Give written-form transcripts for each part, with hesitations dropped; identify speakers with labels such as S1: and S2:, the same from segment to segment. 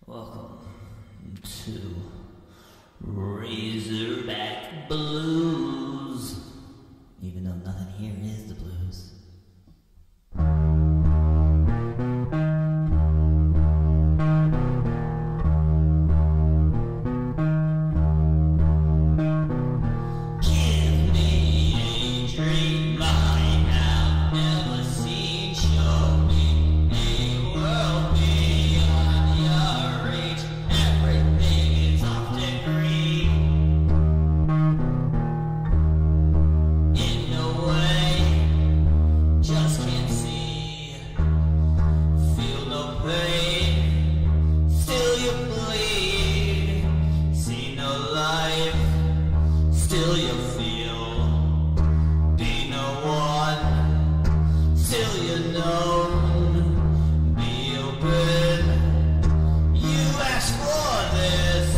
S1: Welcome to Razorback Blues. Even though nothing here is the blues. Still you feel, be no one, still you known, be open, you ask for this.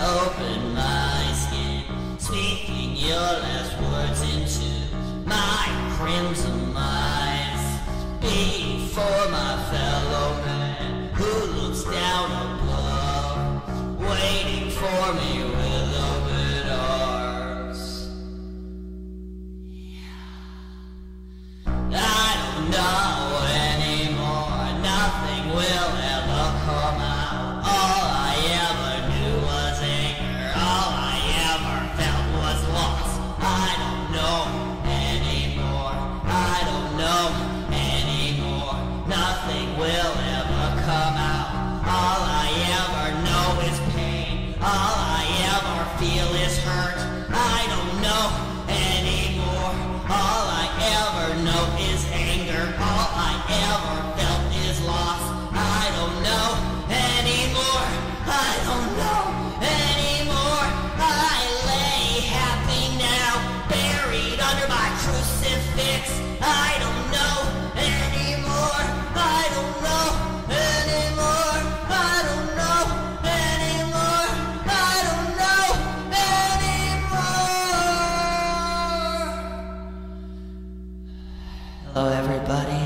S1: open my skin, speaking your last words into my crimson eyes. Before my fellow man who looks down above, waiting for me with open arms. I don't know anymore, nothing will ever come out. All I ever knew was anger, all I ever felt was loss. I don't know anymore, I don't know anymore, nothing will ever come out. All I ever know is pain, all I ever feel is hurt. I don't know anymore, all I ever know is anger, all I ever felt is loss. I don't know anymore, I don't know anymore. I lay happy now, buried under my crucifix. I don't know anymore, I don't know anymore, I don't know anymore, I don't know anymore. Hello everybody.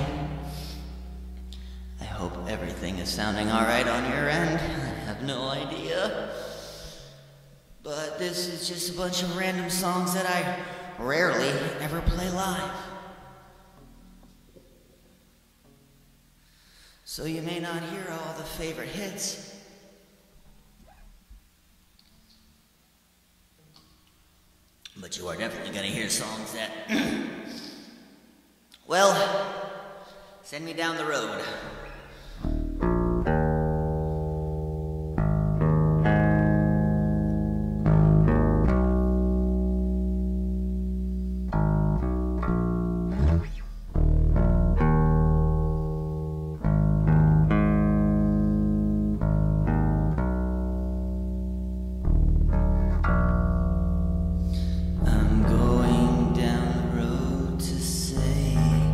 S1: I hope everything is sounding alright on your end. I have no idea. But this is just a bunch of random songs that I rarely ever play live. So you may not hear all the favorite hits. But you are definitely gonna hear songs that, well, send me down the road. I'm going down the road to say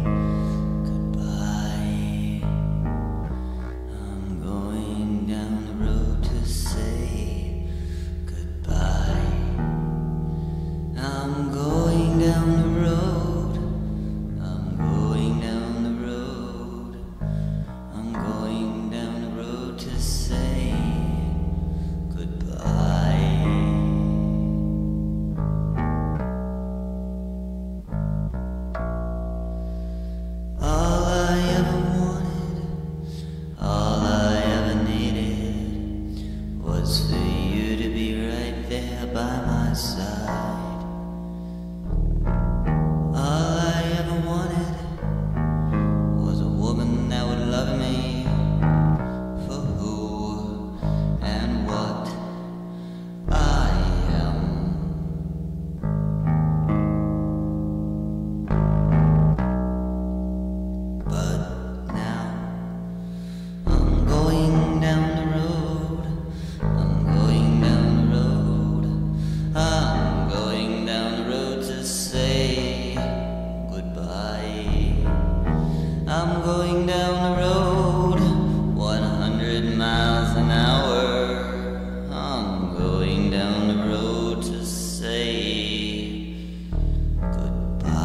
S1: goodbye. I'm going down the road to say goodbye. I'm going down the road. I'm going down the road. I'm going down the road to say goodbye. All I ever wanted, all I ever needed was for you to be right there by my side. All I ever wanted was a woman that would love me for who and what I am. But now I'm going down the road. I'm going down the road. I'm going down the road to say goodbye. I'm going down the road 100 miles an hour. I'm going down the road to say goodbye.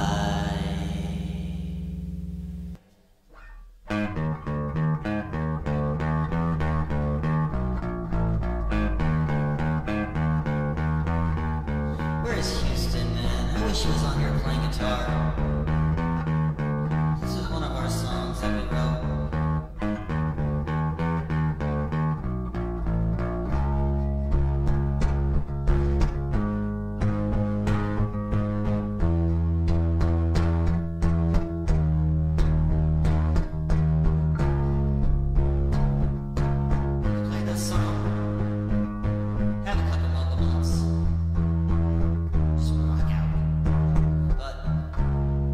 S1: Where's Houston, man? I wish he was on here playing guitar. This is one of our songs that we wrote. Play this song. Have a couple of months. Just rock out. But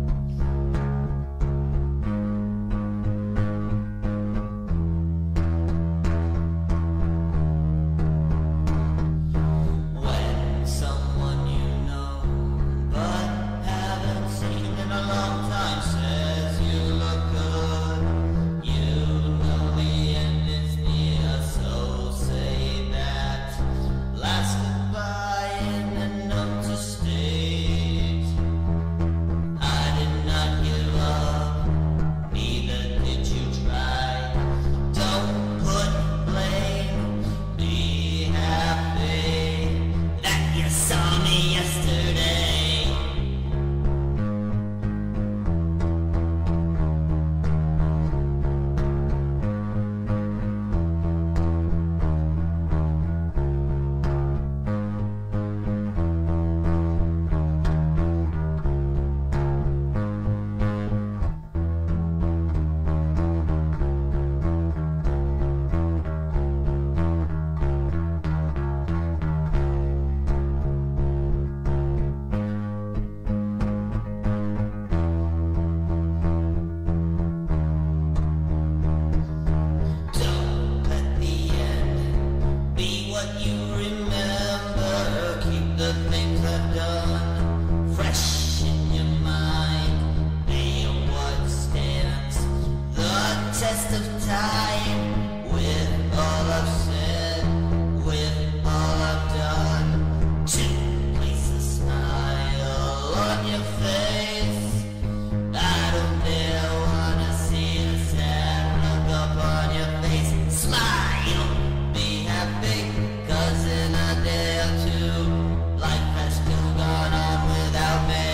S1: fine with all I've said, with all I've done, to place a smile on your face. I don't ever wanna see a sad look up on your face. Smile, be happy, 'cause in a day or two, life has still gone on without me.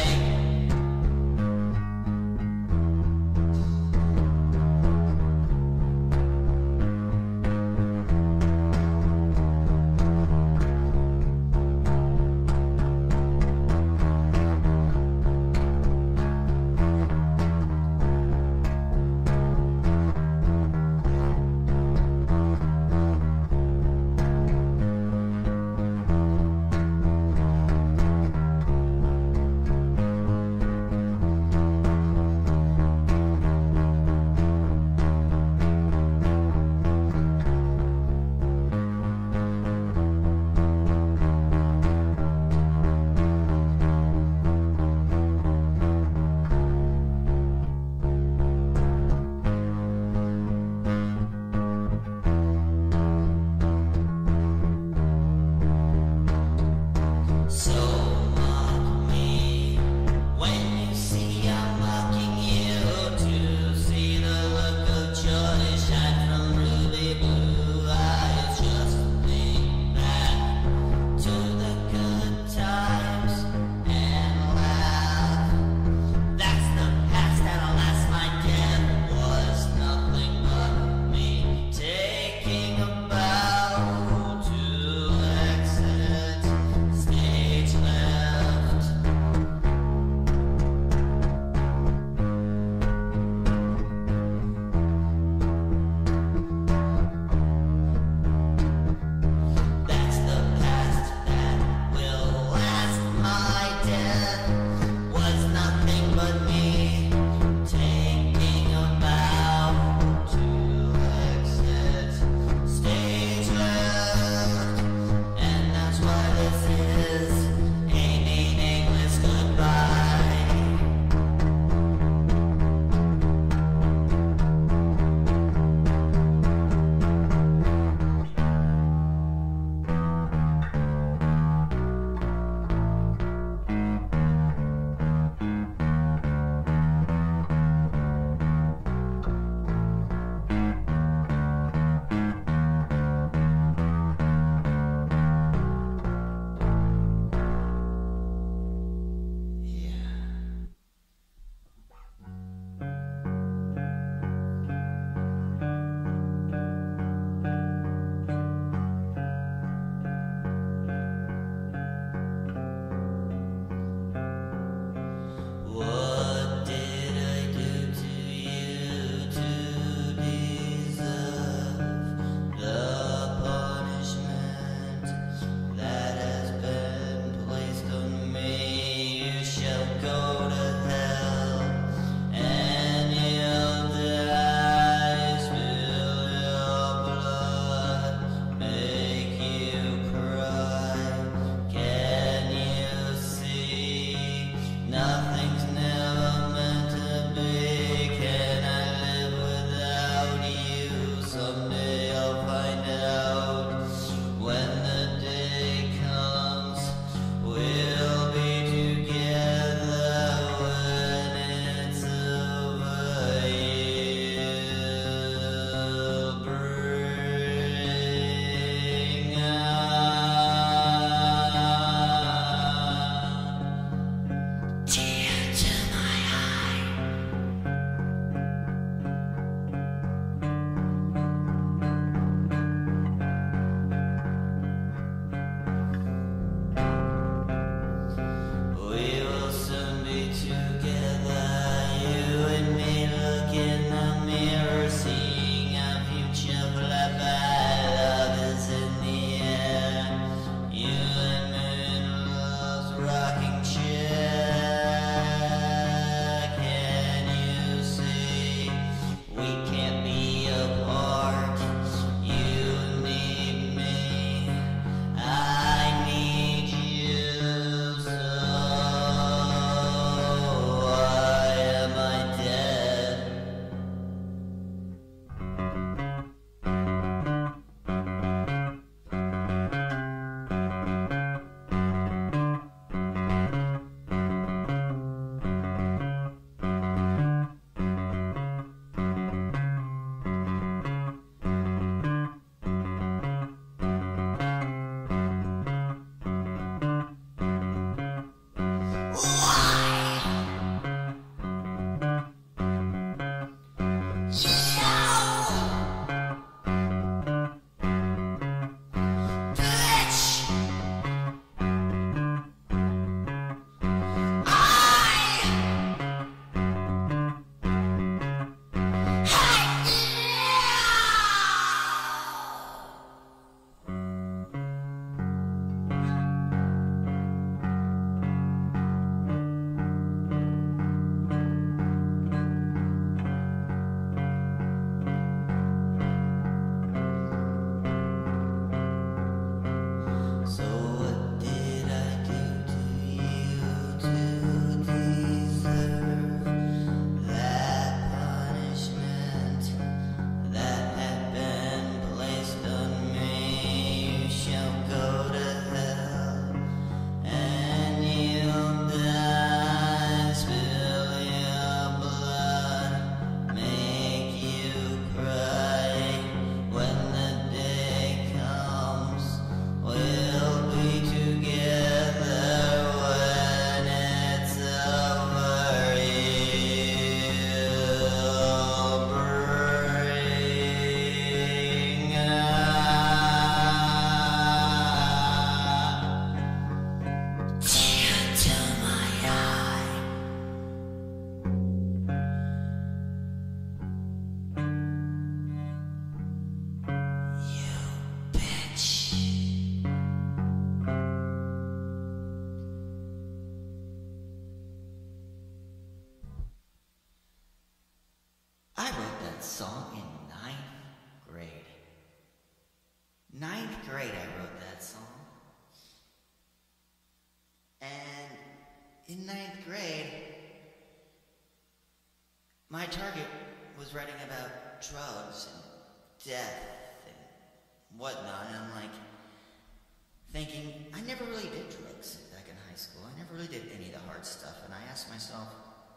S2: writing about drugs and death and whatnot, and I'm like thinking, I never really did drugs back in high school. I never really did any of the hard stuff, and I asked myself,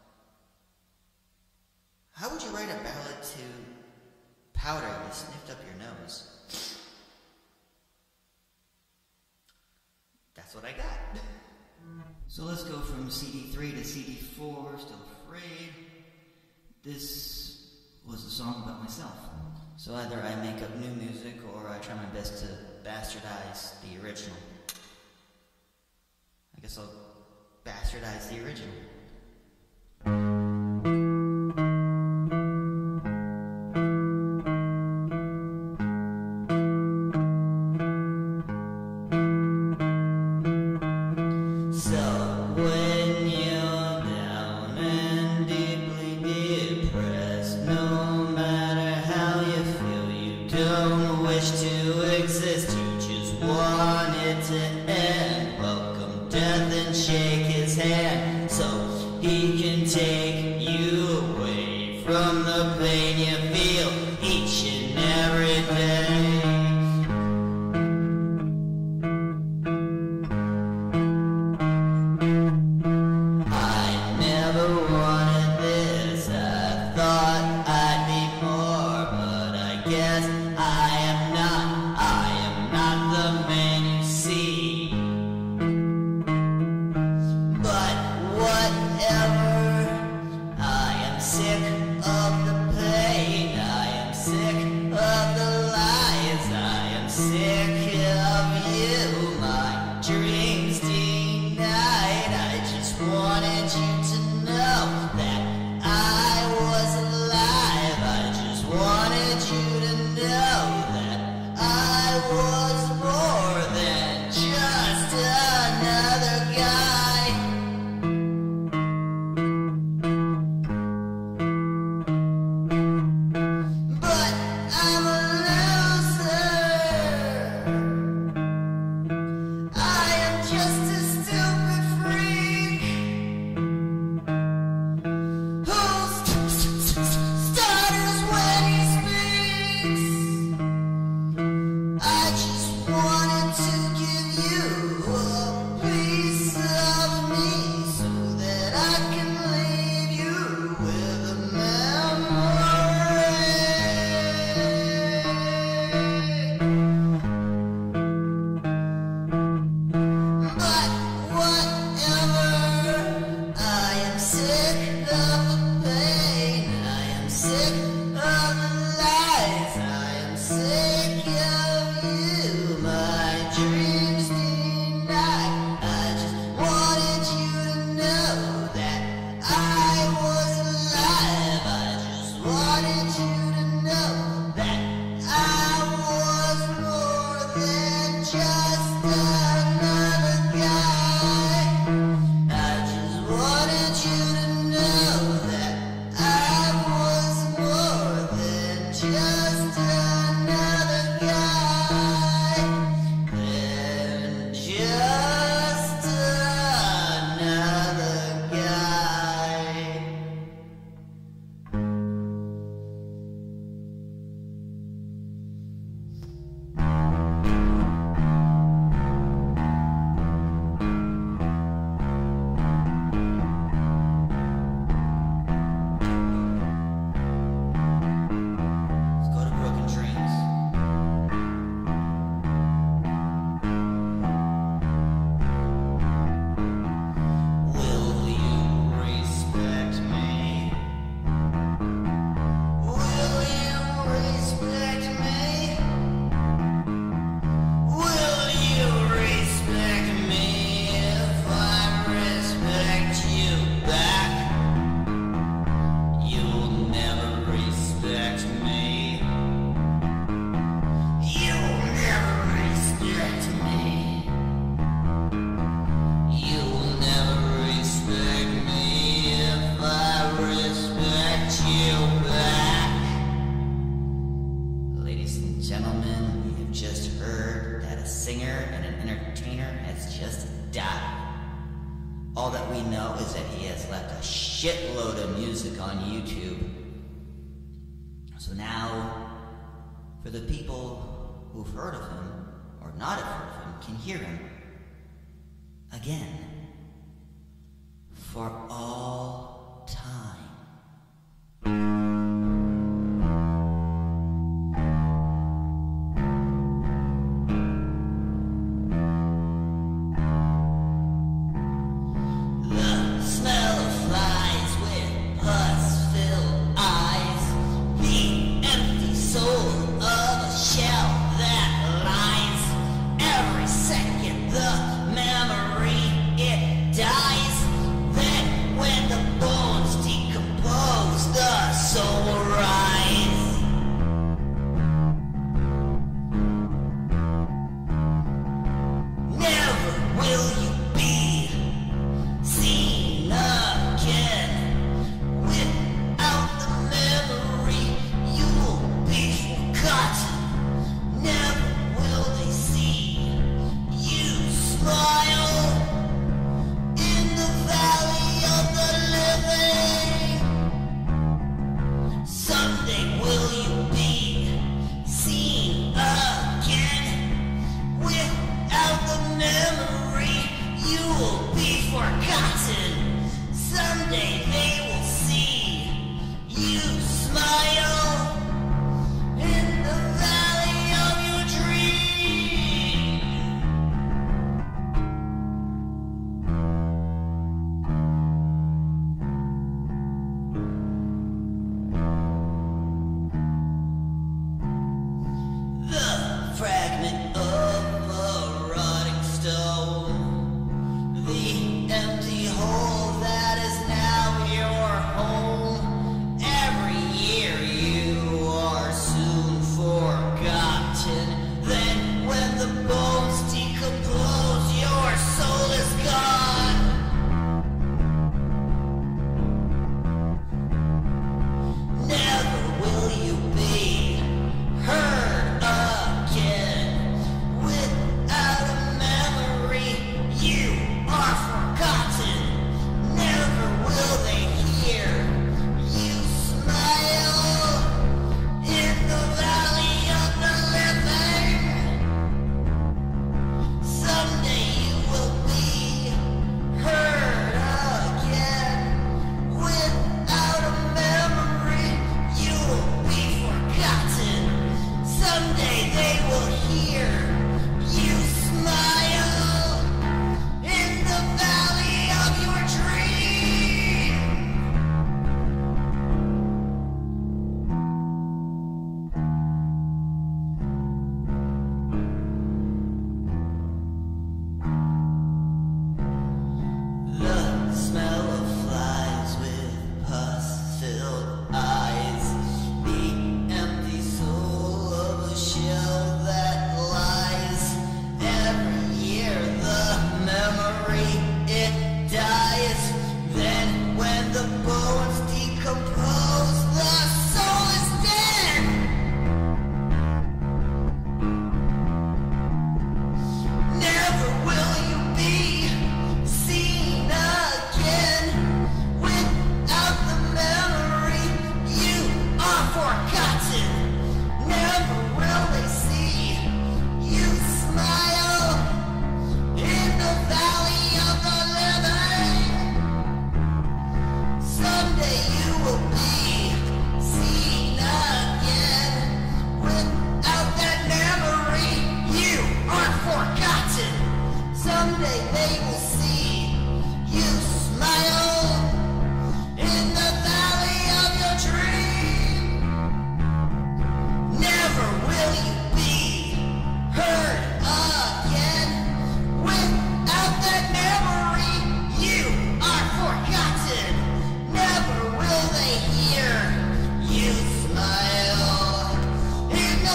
S2: how would you write a ballad to powder you sniffed up your nose? That's what I got. So let's go from CD3 to CD4, Still Afraid. This was a song about myself. So either I make up new music or I try my best to bastardize the original. I guess I'll bastardize the original. All that we know is that he has left a shitload of music on YouTube. So now, for the people who've heard of him, or not have heard of him, can hear him again, for all time.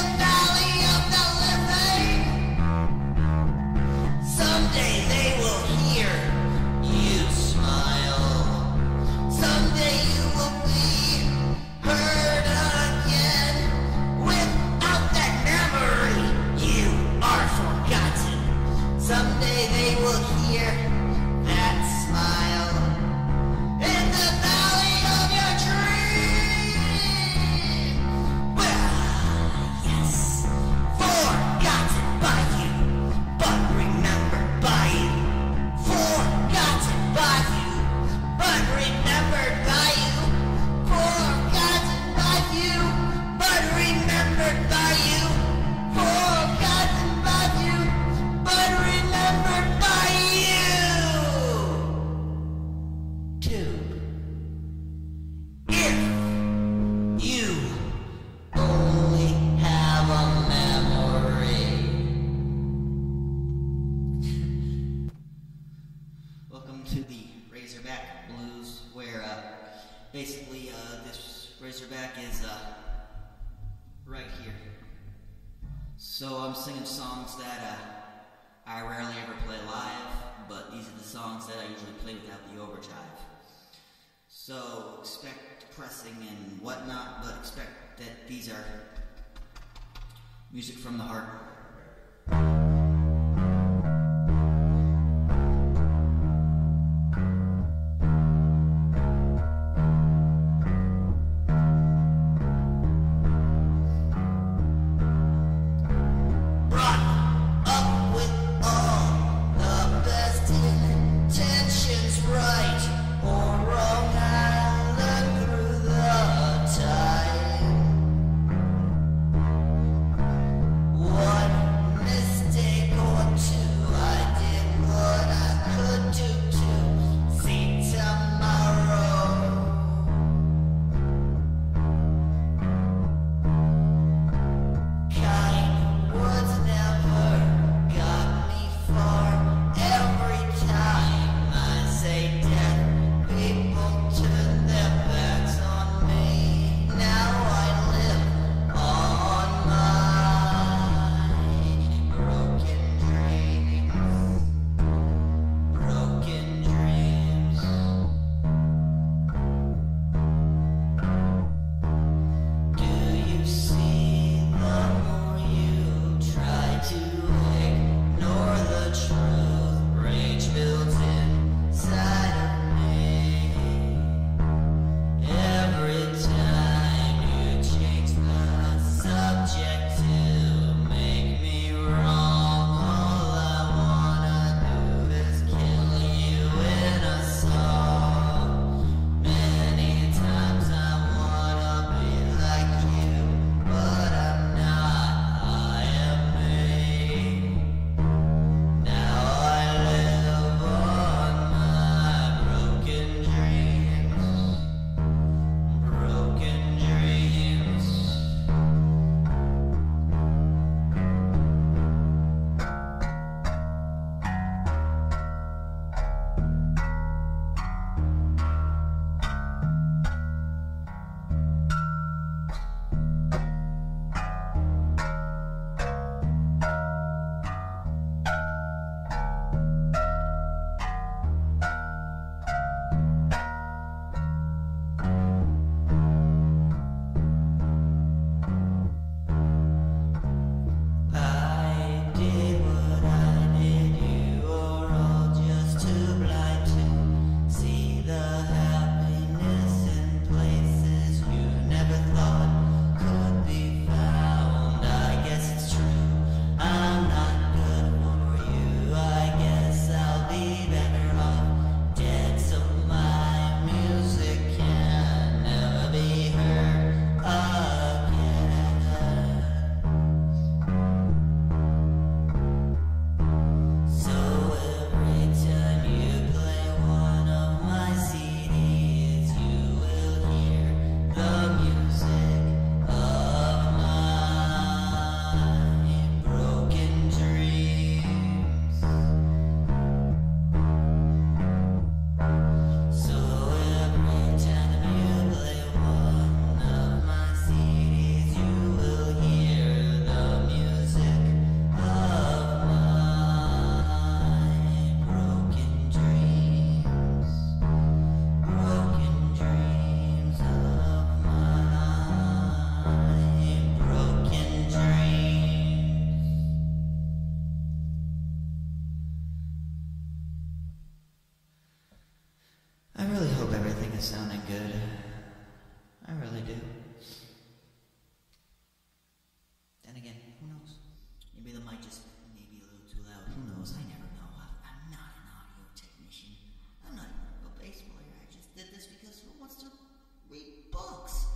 S1: Someday they will
S2: So I'm singing songs that I rarely ever play live, but these are the songs that I usually play without the overdrive. So expect pressing and whatnot, but expect that these are music from the heart. Sounding good. I really do. Then again, who knows? Maybe the mic just may be a little too loud. Who knows? I never know. I'm not an audio technician. I'm not even a bass player. I just did this because who wants to read books?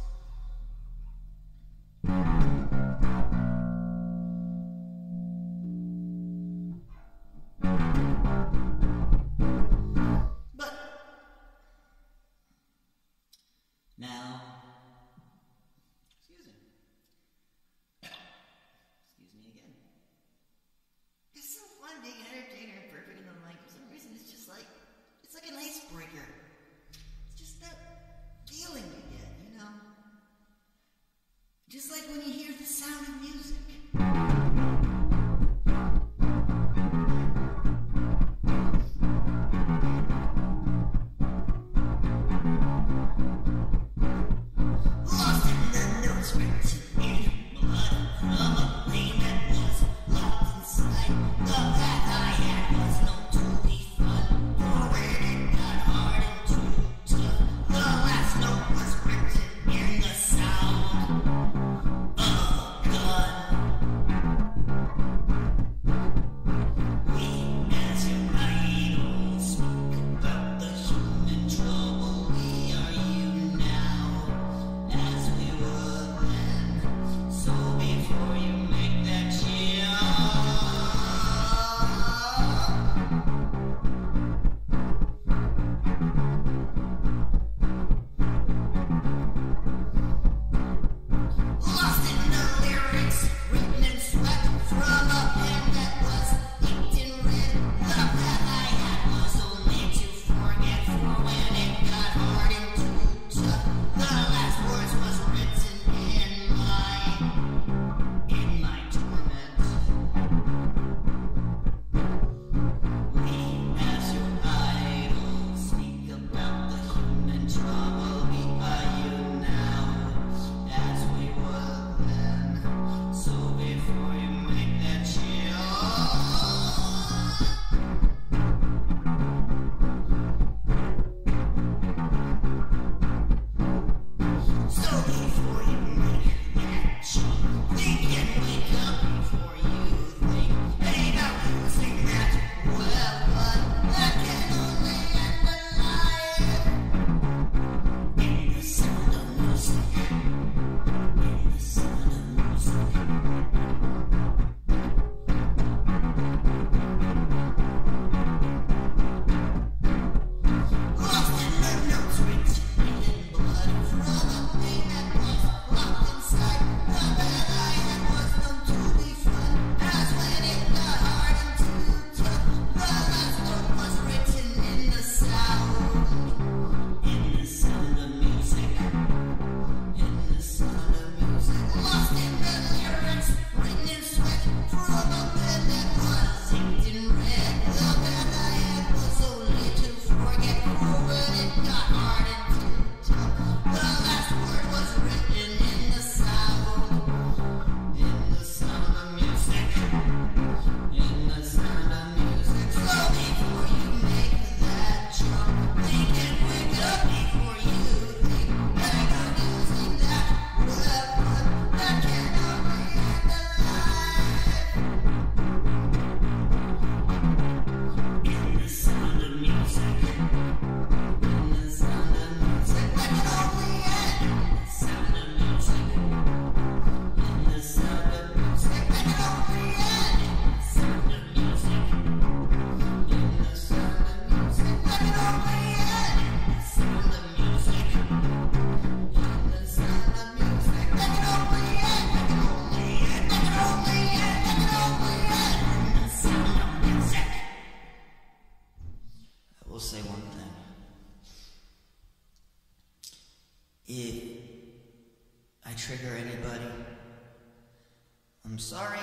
S2: trigger anybody. I'm sorry,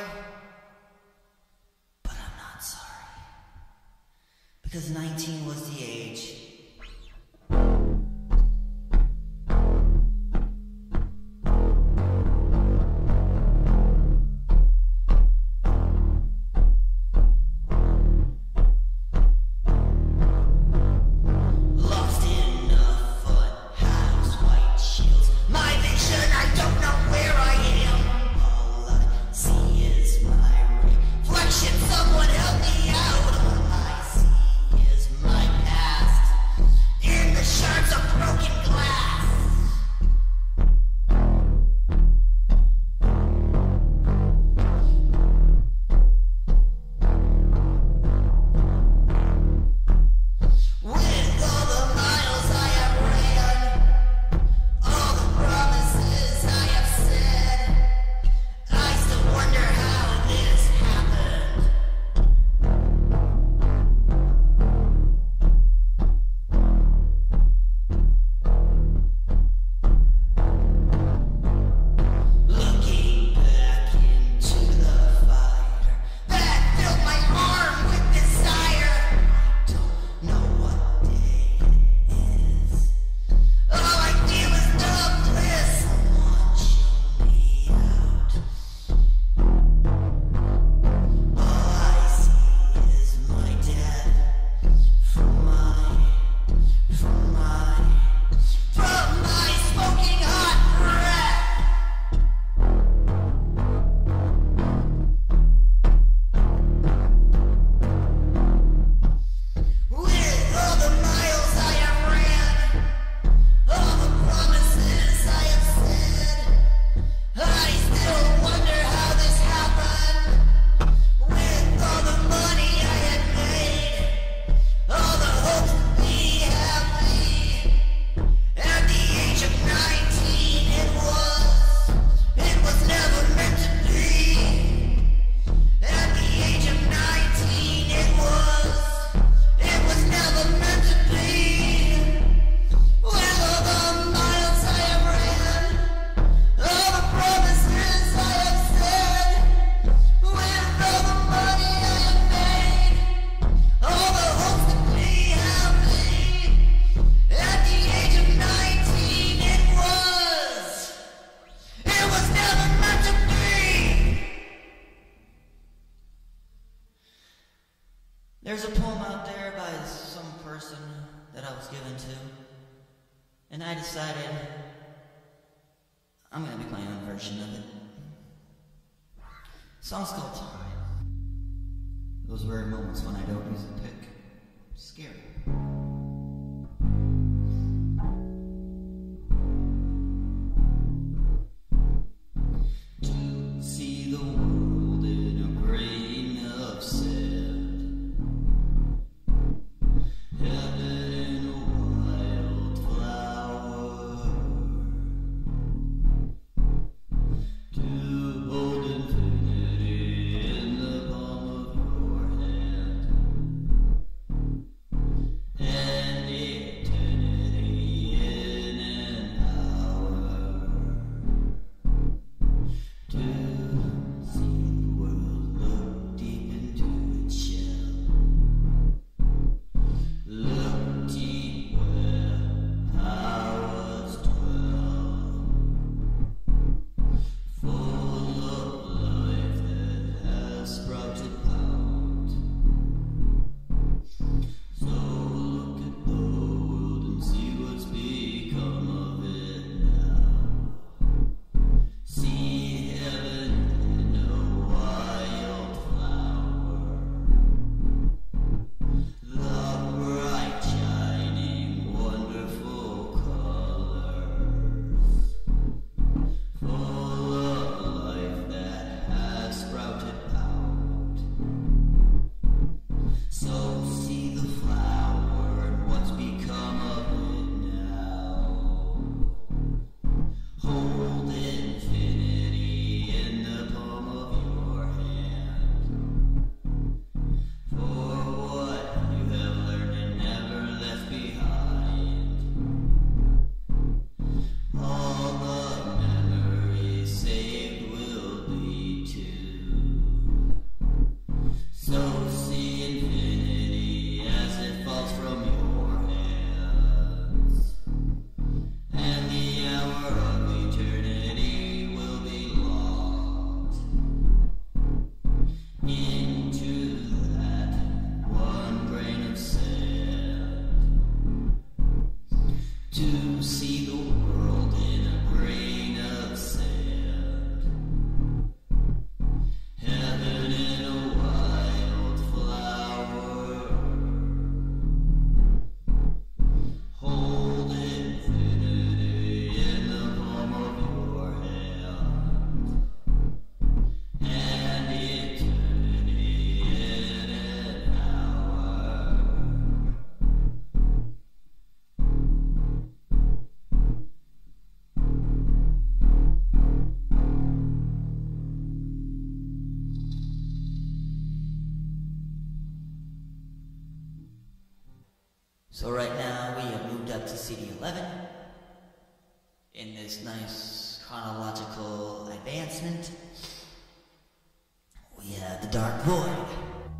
S2: but I'm not sorry. Because 19 was the age.
S1: Someone help me out. All I see is my
S2: There's a poem out there by some person that I was given to, and I decided I'm going to be playing a version of it. The song's called Time. Those rare moments when I don't use a pick. Scary. To see the world in a grain of sand, heaven in a wildflower, to hold infinity in the palm of your hand, So right now we have moved up to CD 11 in this nice chronological advancement. We have The Dark Void.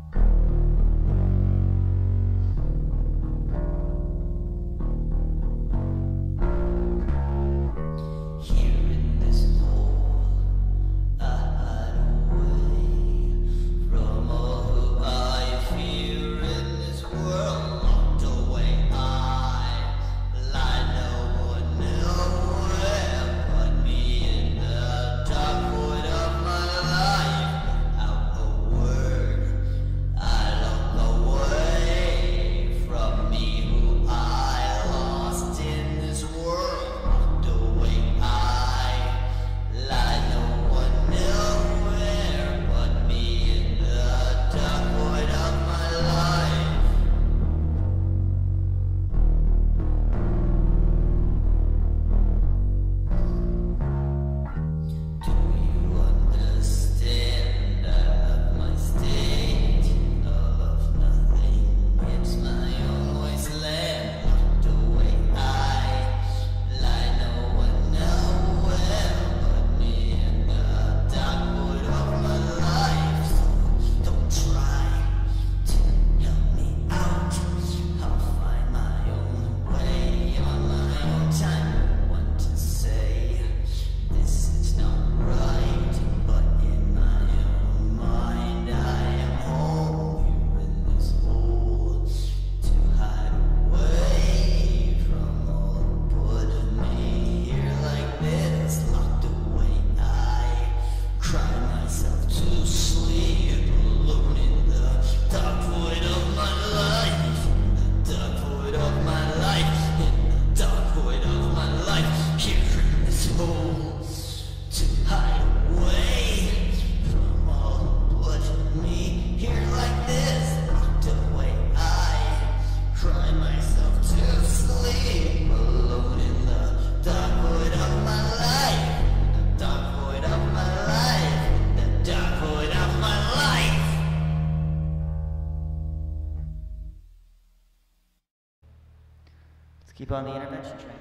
S2: Keep on the intervention train.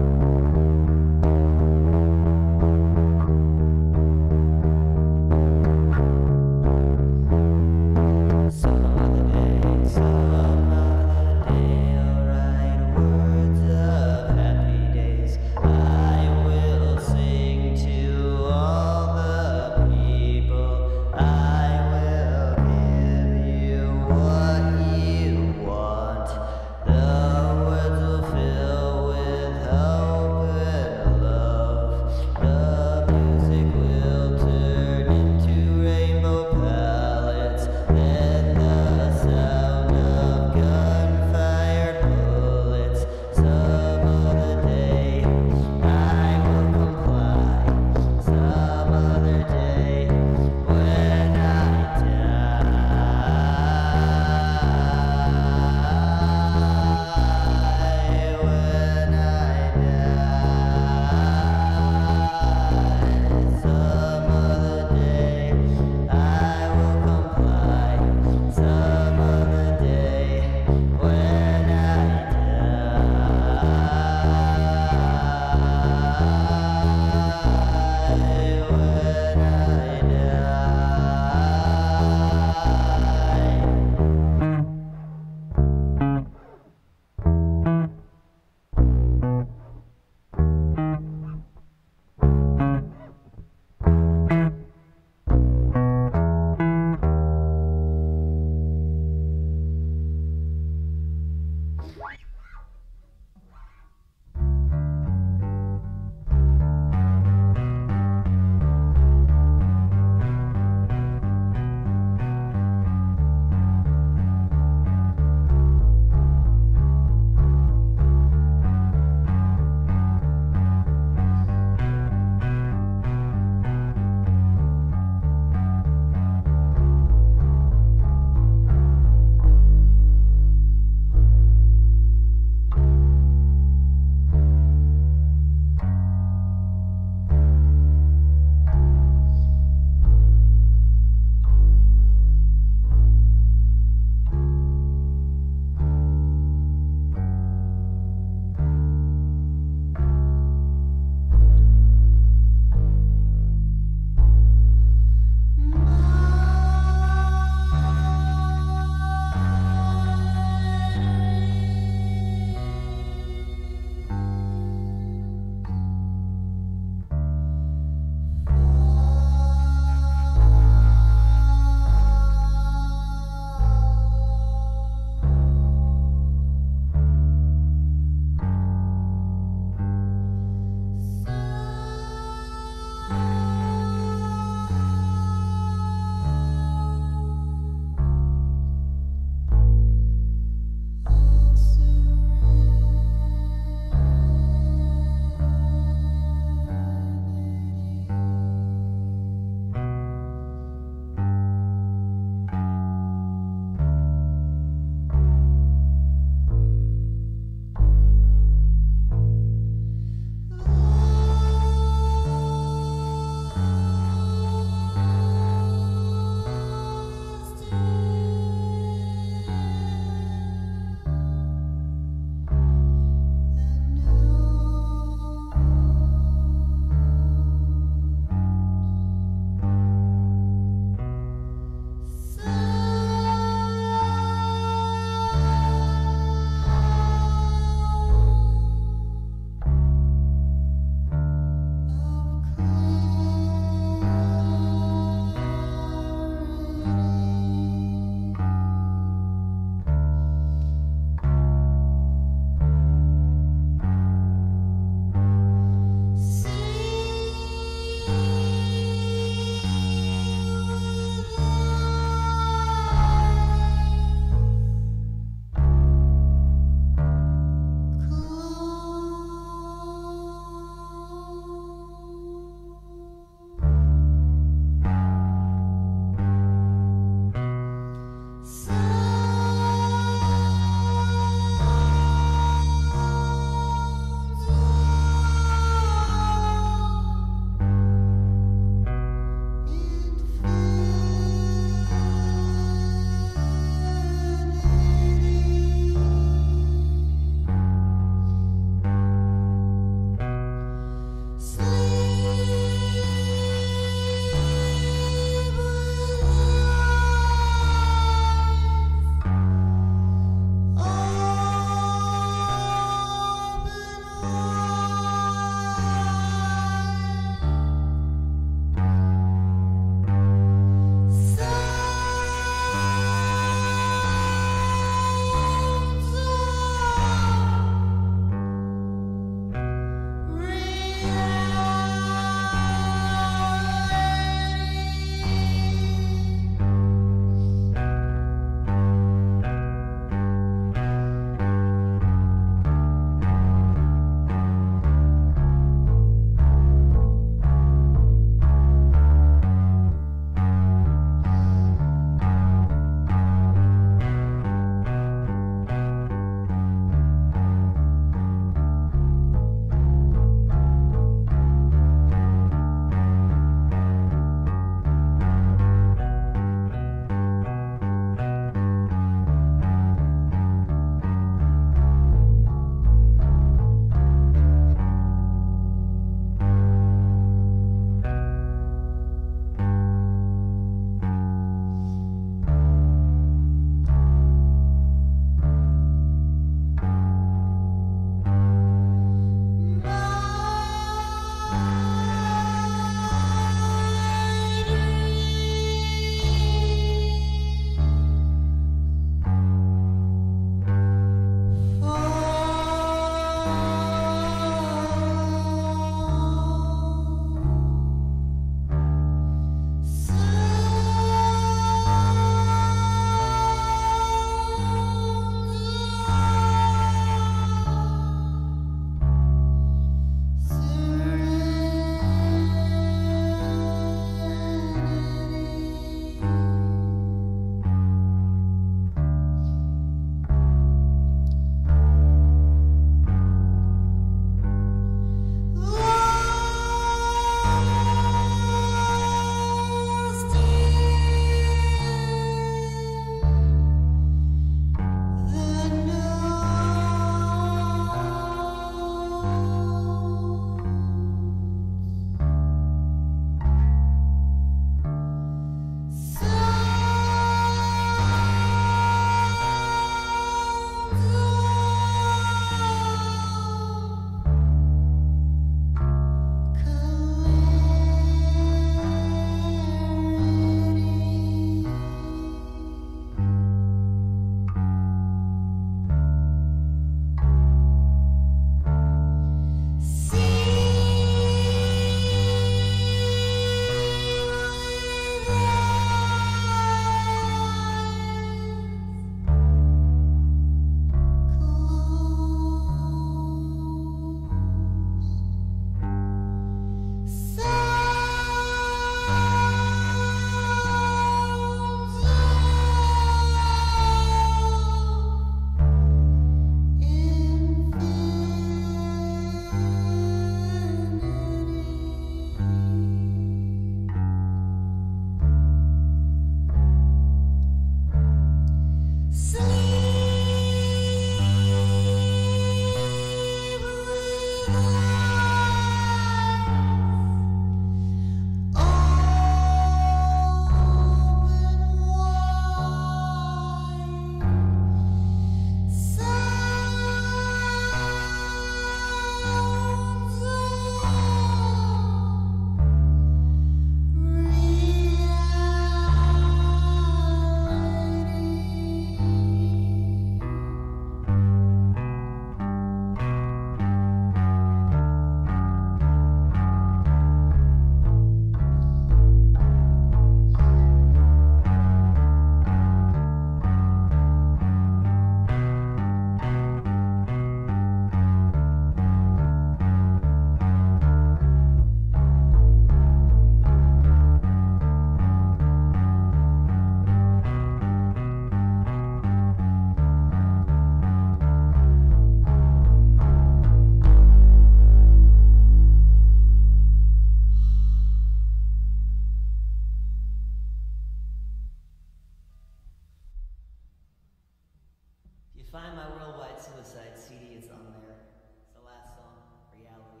S2: B-side CD, it's on there. It's the last song, Reality.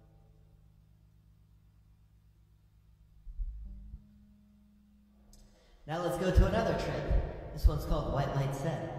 S2: Now let's go to another trip. This one's called White Light Set.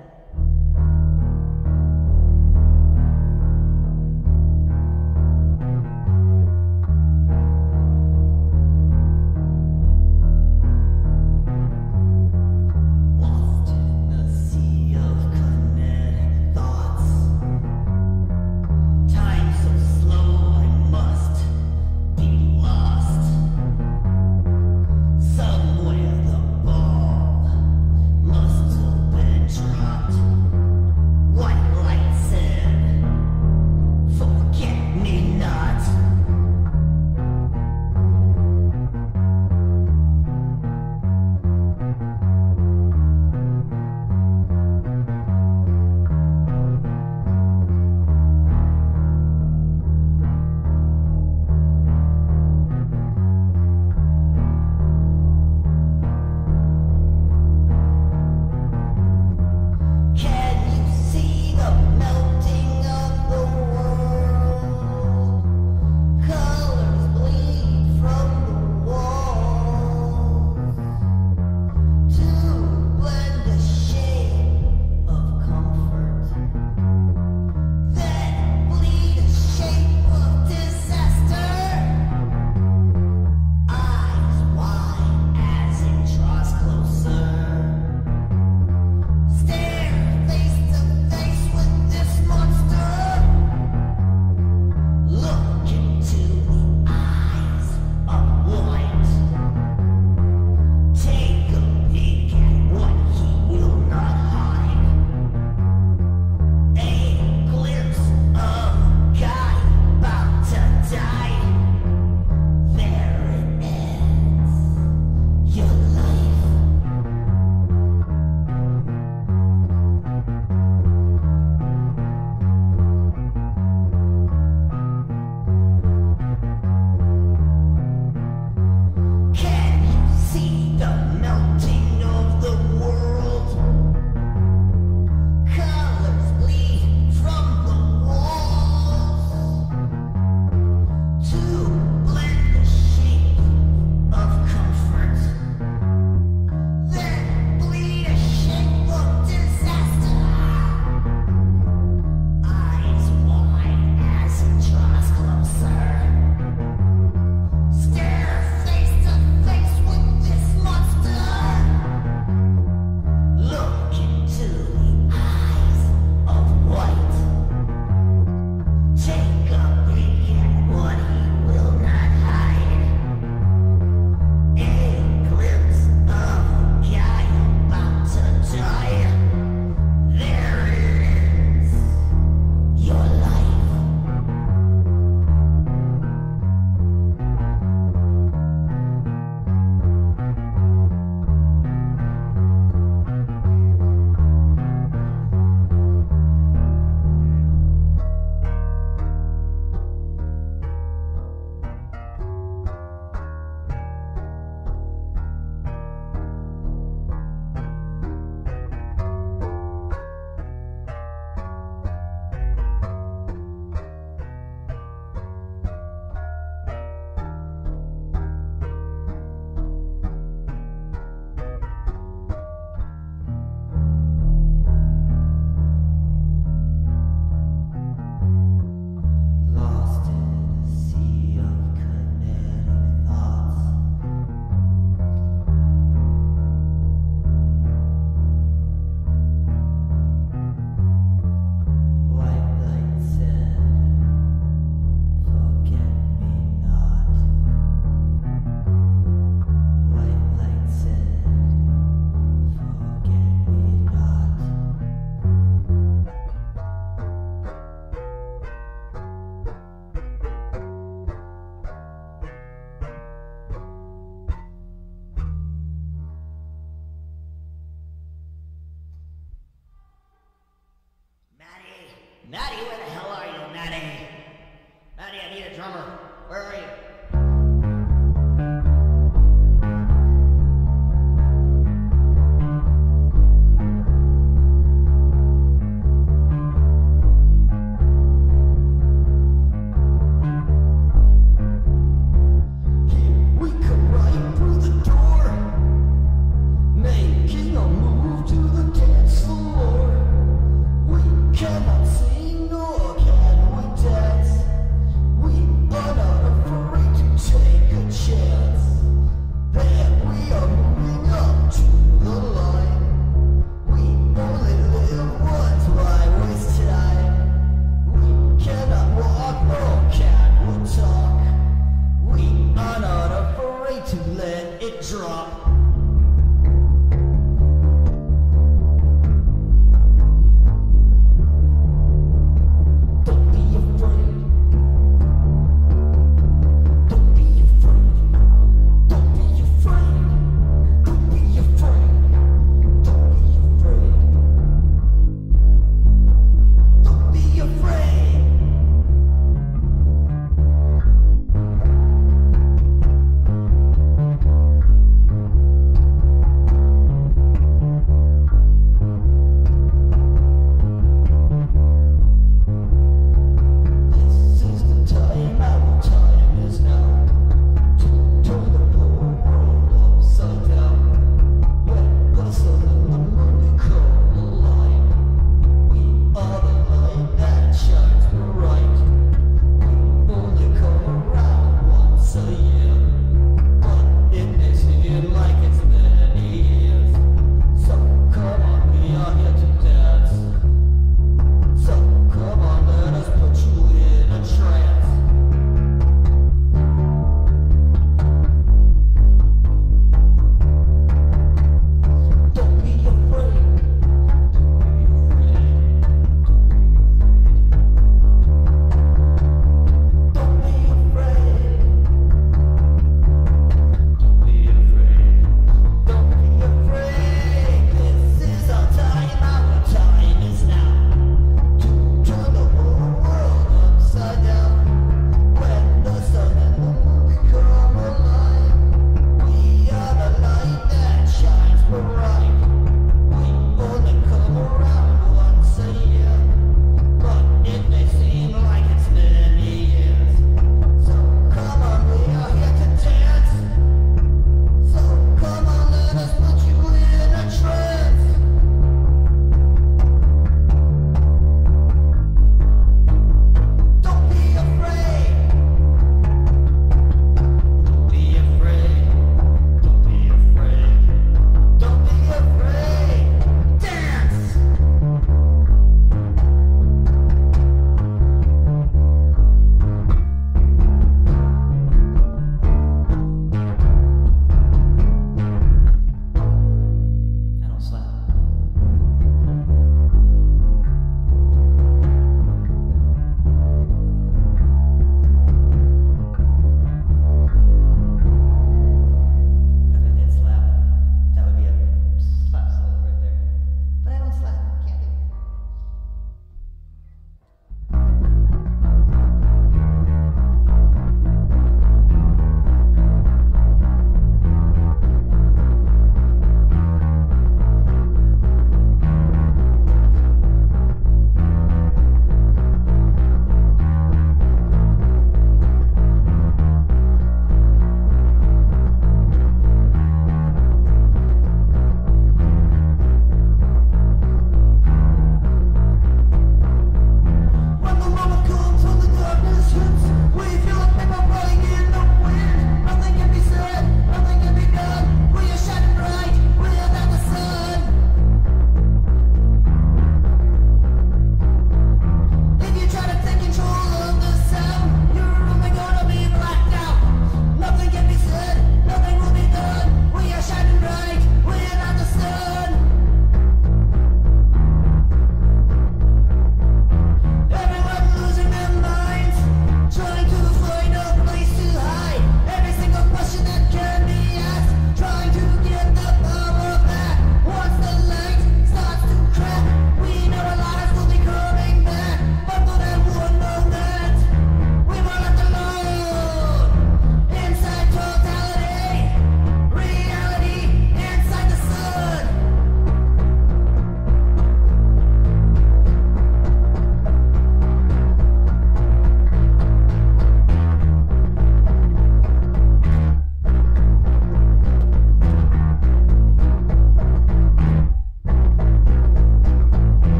S1: Maddie, where the hell are you, Maddie? Maddie, I need a drummer. Where are you?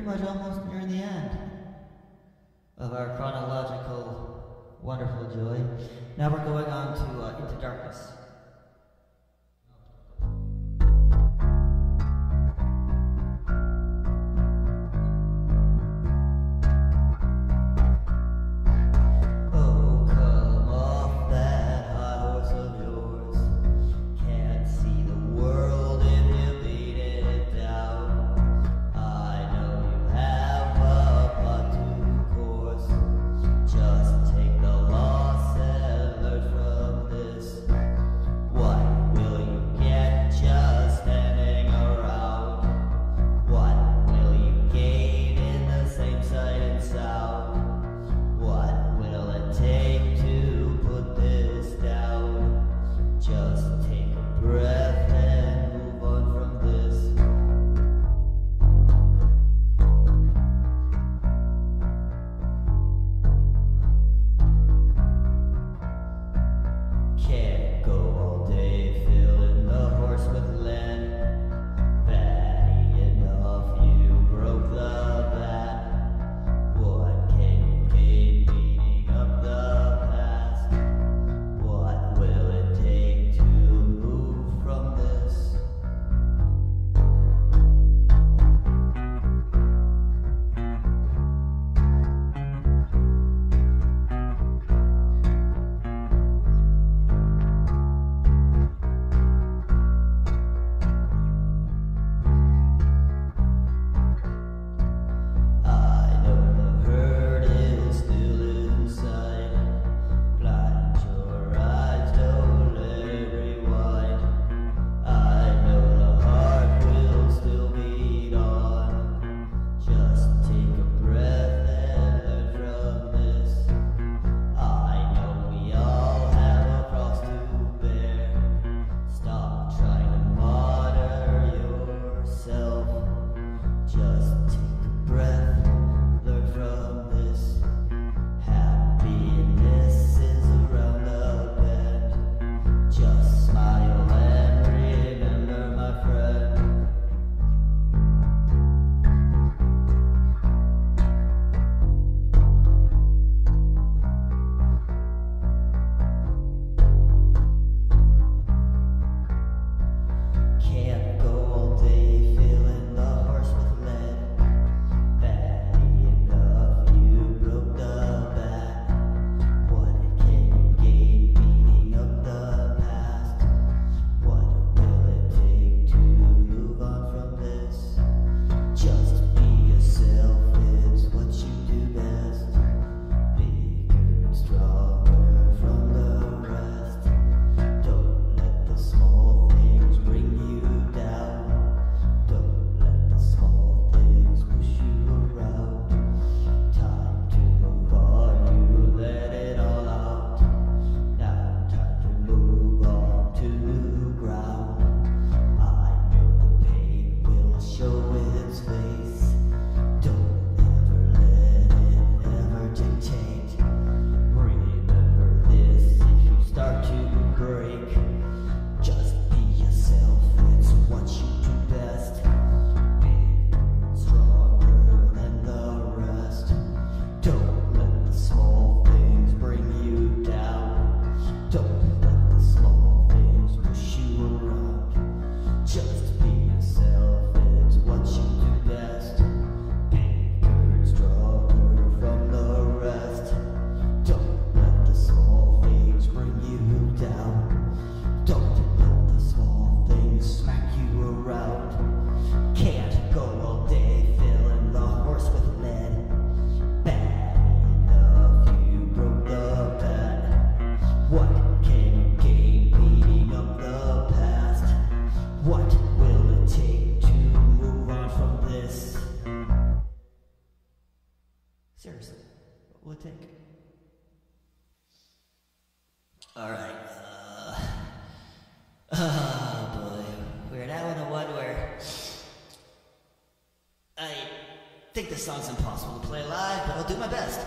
S2: much almost near the end of our chronological wonderful joy. Now we're going on to Into Darkness.
S1: Just take the loss and learn from this.
S2: think this song's impossible to play live, but I'll do my best.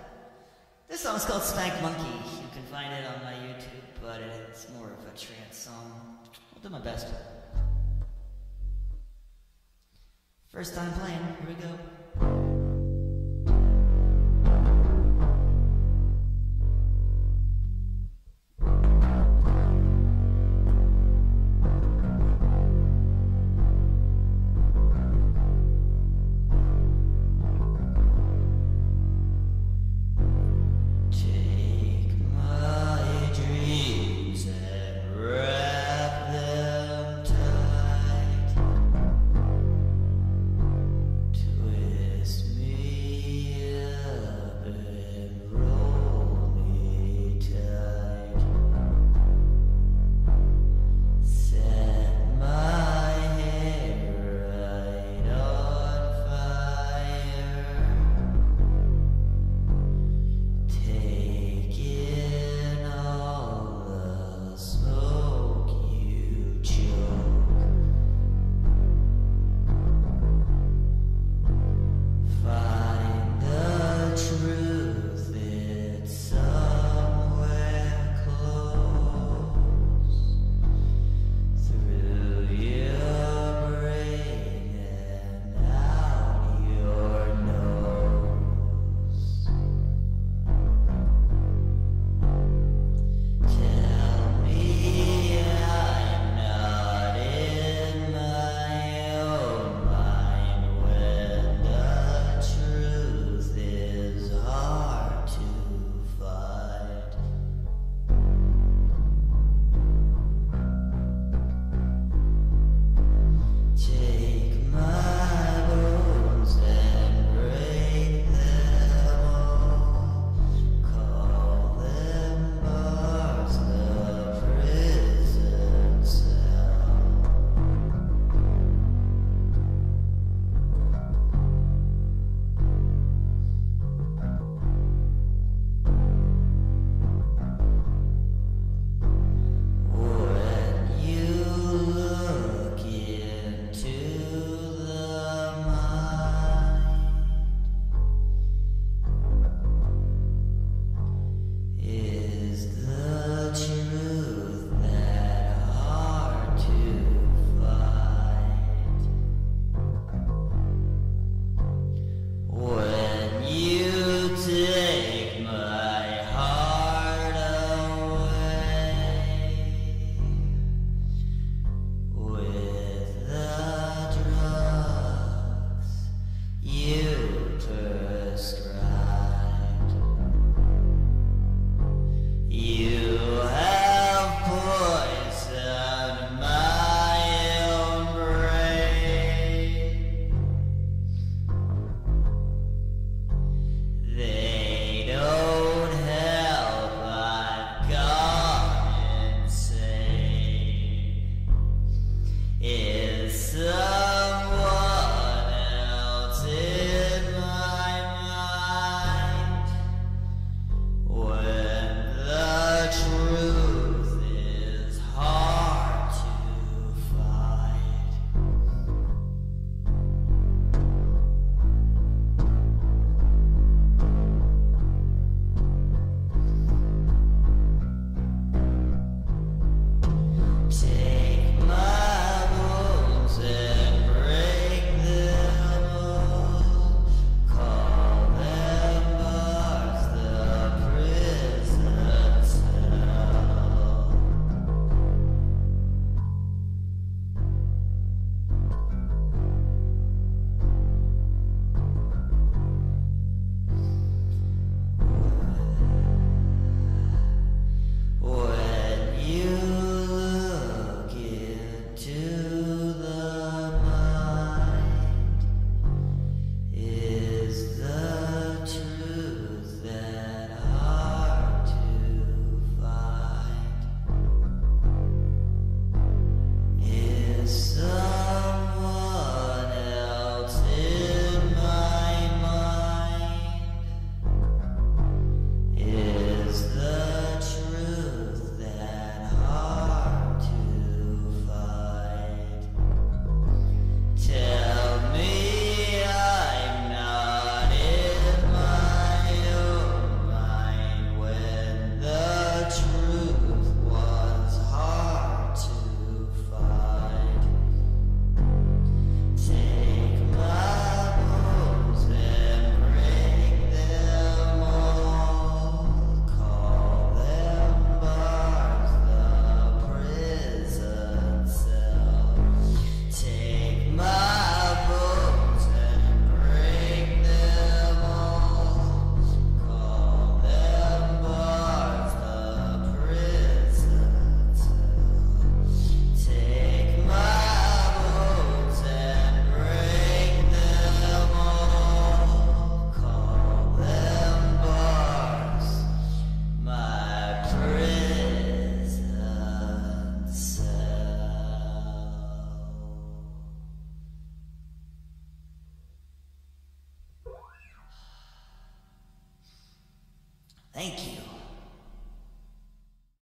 S2: This song's called Spank Monkey. You can find it on my YouTube, but it's more of a trance song. I'll do my best. First time playing, here we go. someone else in my mind? Is the truth that hard to find? Tell me I'm not in my own mind when the truth was hard to find. Take my bones and break them all. Call them bars, the prison cell. Take my bones and break them all. Call them bars, the prison cell. Take my bones and break them all. Call them bars, my prison cell. Thank you.